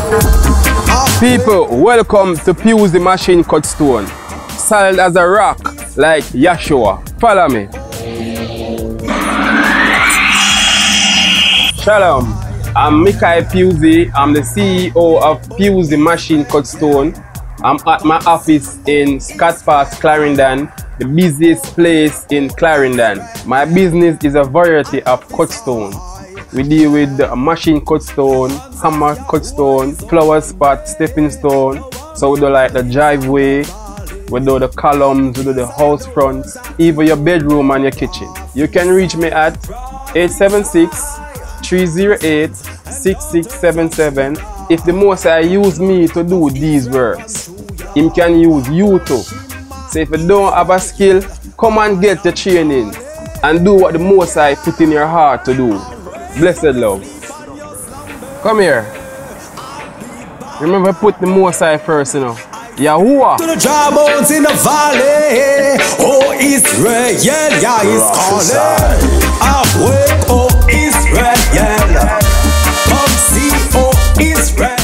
People, welcome to Pusey Machine Cut Stone. Solid as a rock, like Yeshua. Follow me. Shalom, I'm Michael Pusey. I'm the CEO of Pusey Machine Cut Stone. I'm at my office in Scotts Pass, Clarendon, the busiest place in Clarendon. My business is a variety of cut stone. We deal with the machine cut stone, hammer cut stone, flower spot, stepping stone. So we do like the driveway, we do the columns, we do the house fronts, even your bedroom and your kitchen. You can reach me at 876-308-6677. If the Most High use me to do these works, Him can use you too. So if you don't have a skill, come and get the training and do what the Most High put in your heart to do. Blessed love. Come here. Remember, put the Most High first, you know. Yahuwah. To the dry bones in the valley. Oh, Israel, yeah, he's calling. Awake, oh, Israel. Come see, oh, Israel.